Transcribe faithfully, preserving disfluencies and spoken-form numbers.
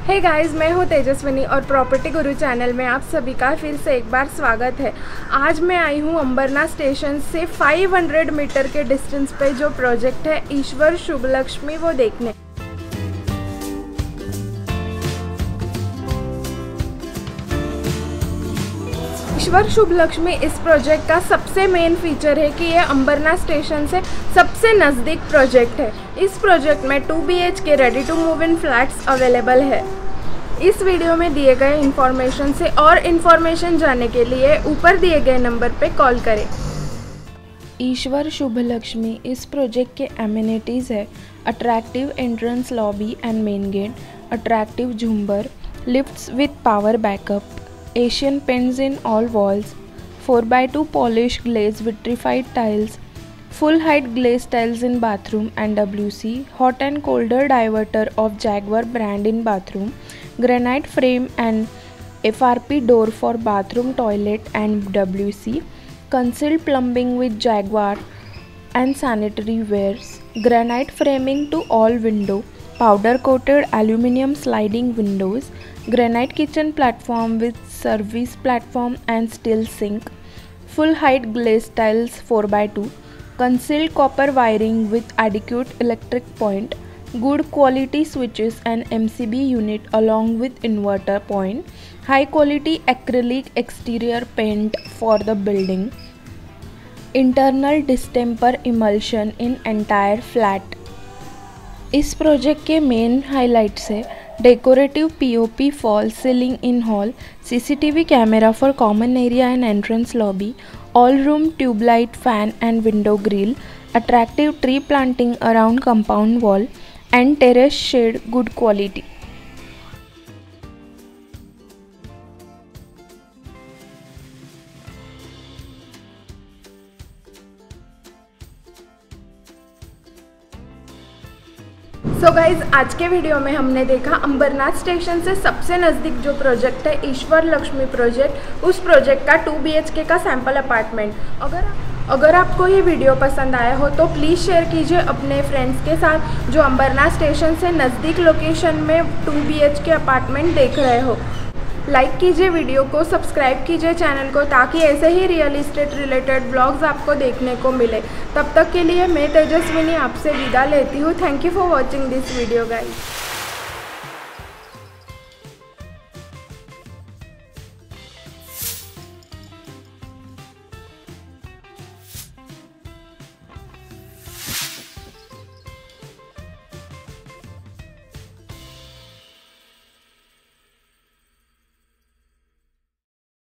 Hey guys, मैं हूँ तेजस्विनी और प्रॉपर्टी गुरु चैनल में आप सभी का फिर से एक बार स्वागत है। आज मैं आई हूँ अंबरनाथ स्टेशन से पाँच सौ मीटर के डिस्टेंस पे जो प्रोजेक्ट है ईश्वर शुभ लक्ष्मी वो देखने। ईश्वर शुभ लक्ष्मी इस प्रोजेक्ट का सबसे मेन फीचर है कि ये अंबरनाथ स्टेशन से सबसे नज़दीक प्रोजेक्ट है। इस प्रोजेक्ट में two B H K ready to move in flats available है। इस वीडियो में दिए गए इन्फॉर्मेशन से और इन्फॉर्मेशन जानने के लिए ऊपर दिए गए नंबर पे कॉल करें। ईश्वर शुभ लक्ष्मी इस प्रोजेक्ट के एमिनिटीज़ है attractive entrance lobby and main gate, attractive झूमर, lifts with power backup, Asian paints in all walls, four by two polished glazed vitrified tiles, full height glazed tiles in bathroom and W C, hot and colder diverter of Jaguar brand in bathroom, granite frame and F R P door for bathroom toilet and W C, concealed plumbing with Jaguar and sanitary wares, granite framing to all window, powder coated aluminium sliding windows, granite kitchen platform with service platform and steel sink, full height glazed tiles four by two, concealed copper wiring with adequate electric point, good quality switches and M C B unit along with inverter point, high quality acrylic exterior paint for the building, internal distemper emulsion in entire flat। इस project के main highlights है decorative POP fall ceiling in hall, CCTV camera for common area and entrance lobby, all room tubelight fan and window grill, attractive tree planting around compound wall and terrace shed good quality. So so guys, आज के video में हमने देखा Ambernath station से सबसे नज़दीक जो project है ईश्वर लक्ष्मी प्रोजेक्ट, उस प्रोजेक्ट का टू बी एच के का सैम्पल अपार्टमेंट। अगर अगर आपको ये वीडियो पसंद आया हो तो प्लीज़ शेयर कीजिए अपने फ्रेंड्स के साथ जो अंबरनाथ स्टेशन से नज़दीक लोकेशन में two B H K apartment देख रहे हो। लाइक कीजिए वीडियो को, सब्सक्राइब कीजिए चैनल को ताकि ऐसे ही रियल इस्टेट रिलेटेड ब्लॉग्स आपको देखने को मिले। तब तक के लिए मैं तेजस्विनी आपसे विदा लेती हूँ। Thank you for watching this video guys.